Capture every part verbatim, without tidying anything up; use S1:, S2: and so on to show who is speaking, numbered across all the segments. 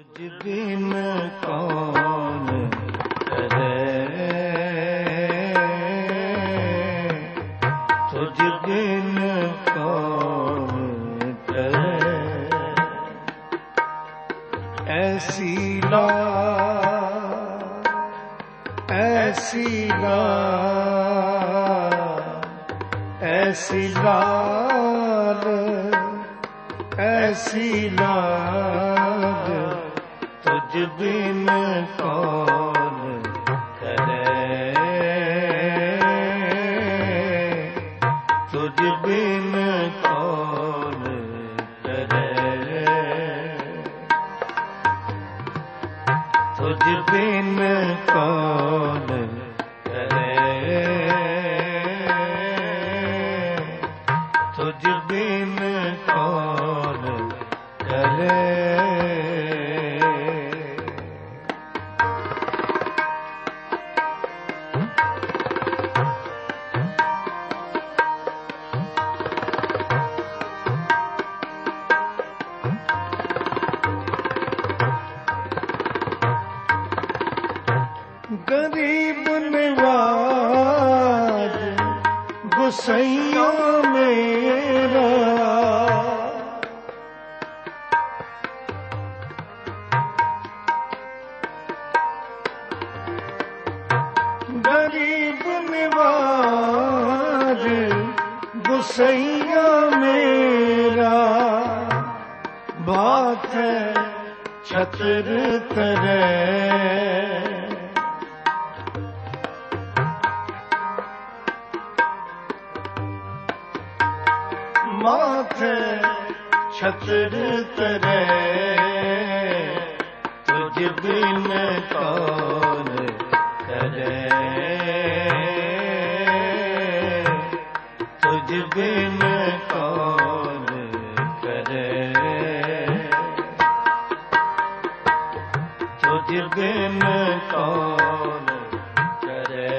S1: तुझ बिन कौन करे, तुझ बिन कौन करे, ऐसी ला ऐसी ला ऐसी लाल ऐसी लाल तुझ बिन कौन करे, तुझ बिन कौन करे, तुझ बिन कौन करे, तुझ बिन कौन करे। गरीब निवाज गुसैया मेरा, गरीब निवाज गुसैया मेरा, बात है छत्र करे, माथे छत्र करे, तुझ बिन कौन करे, तुझ बिन कौन करे, तुझ बिन कौन करे,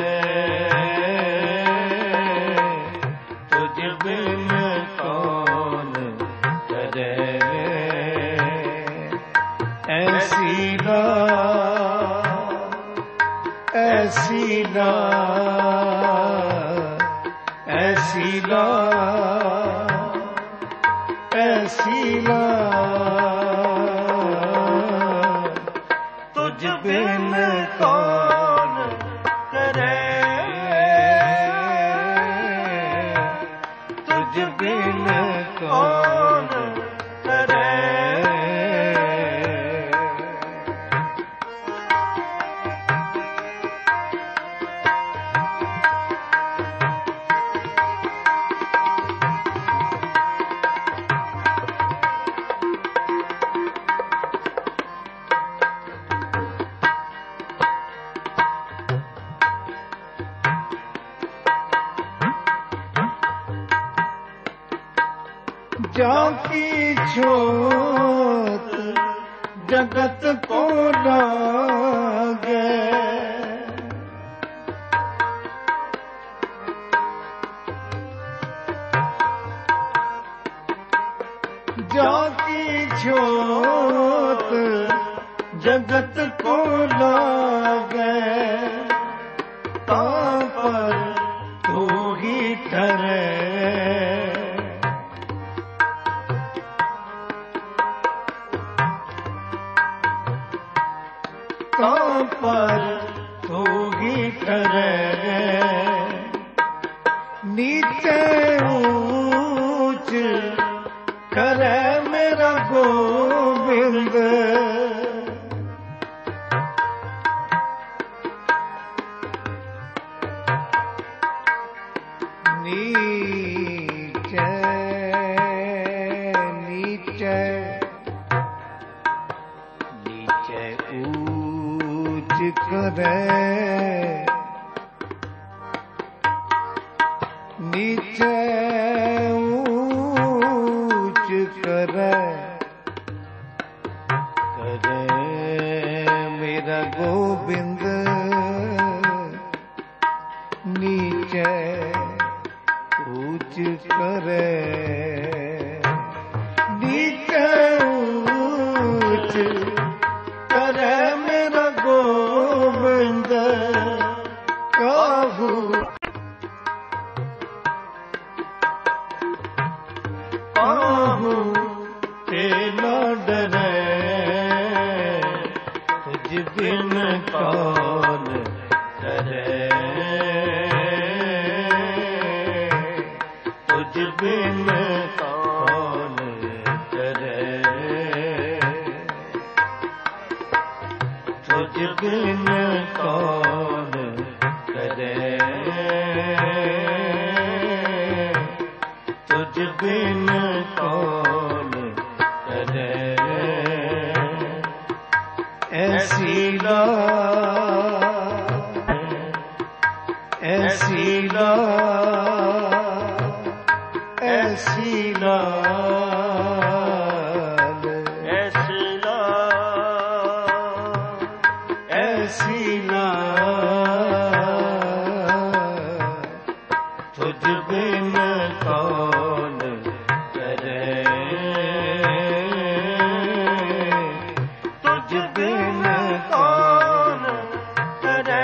S1: तुझ बिन कौन करे, ऐसी ला ऐसी ला ऐसी ला ऐसी ला तुझ बिन कौन करे, तुझ बिन कौन करे। जाकी जोत जगत को लागे, जाकी जोत जगत को लागे, तां पर तू ही ठहरे, तां पर तू ही करे, नीचे ऊंच करे मेरा गोविंद, नीचे नीचे नीचे ऊंच करे, नीचे ऊंच करे, करे मेरा गोविंद, नीचे ऊंच करे, नीचे ऊंच करे मेरा गोविंद काहू काहू ते न डरे तुझ बिन कौन करे तुझ बिन कौन करे तुझ बिन कौन करे तुझ बिन कौन करे ऐसी ला ऐसी ला ऐसी लाल ऐसी लाल ऐसी लाल तुझ बिन कौन करे तुझ बिन कौन करे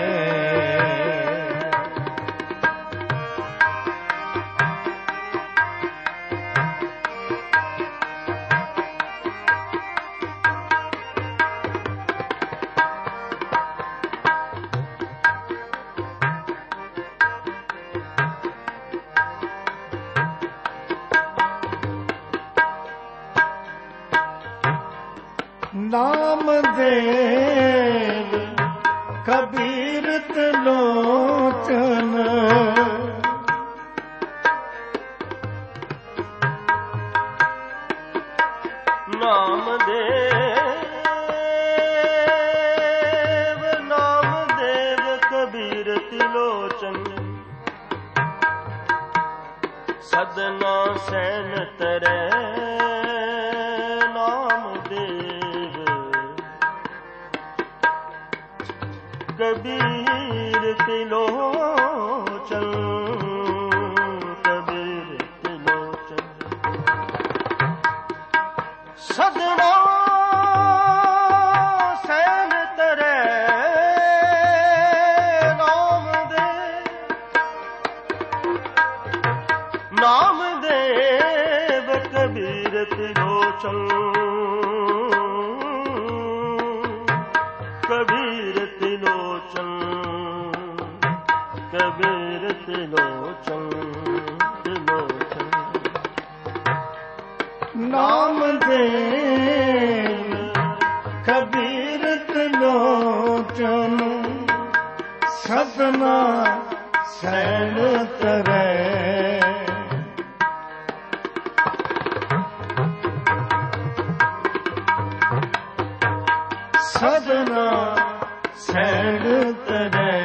S1: नामदेव कबीर त्रिलोचन नामदेव नामदेव कबीर त्रिलोचन सदना सैन तरै कबीर त्रिलोचन कबीर त्रिलोचन सदना सैन तरै नामदेव नामदेव कबीर त्रिलोचन कबीर त्रिलोचन कबीर त्रिलोचन त्रिलोचन नामदेव कबीर त्रिलोचन सदना सैन तरै सदना सैन तरै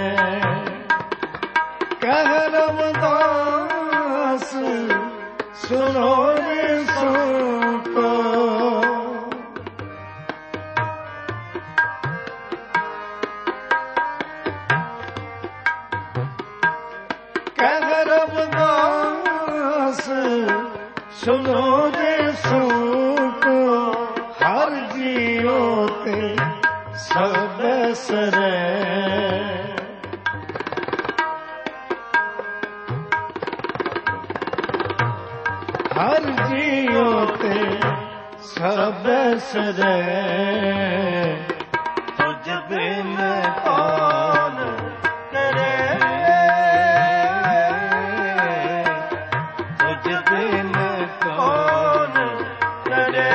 S1: कह रमदास सुनो रे सुतो कह रमदास सुनो रे सुतो हर जियो ते सब सरै हर जियो ते सब सरै तुझ बिन कौन करे तुझ बिन कौन करे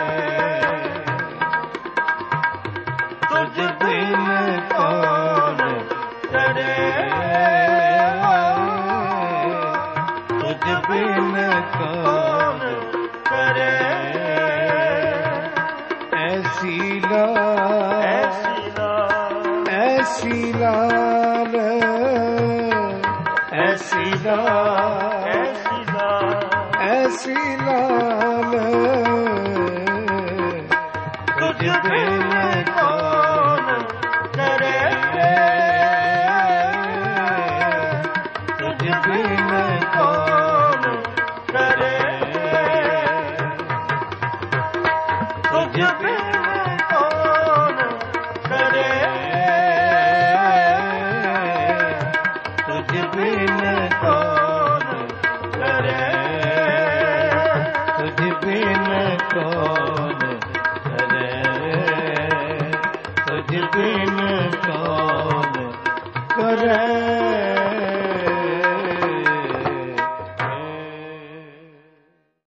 S1: तुझ बिन कौन करे तुझ बिन कौन करे ऐसी लाल ऐसी लाल ऐसी लाल ऐसी लाल तुझ बिन कौन करे तुझ बिन कौन करे तुझ करे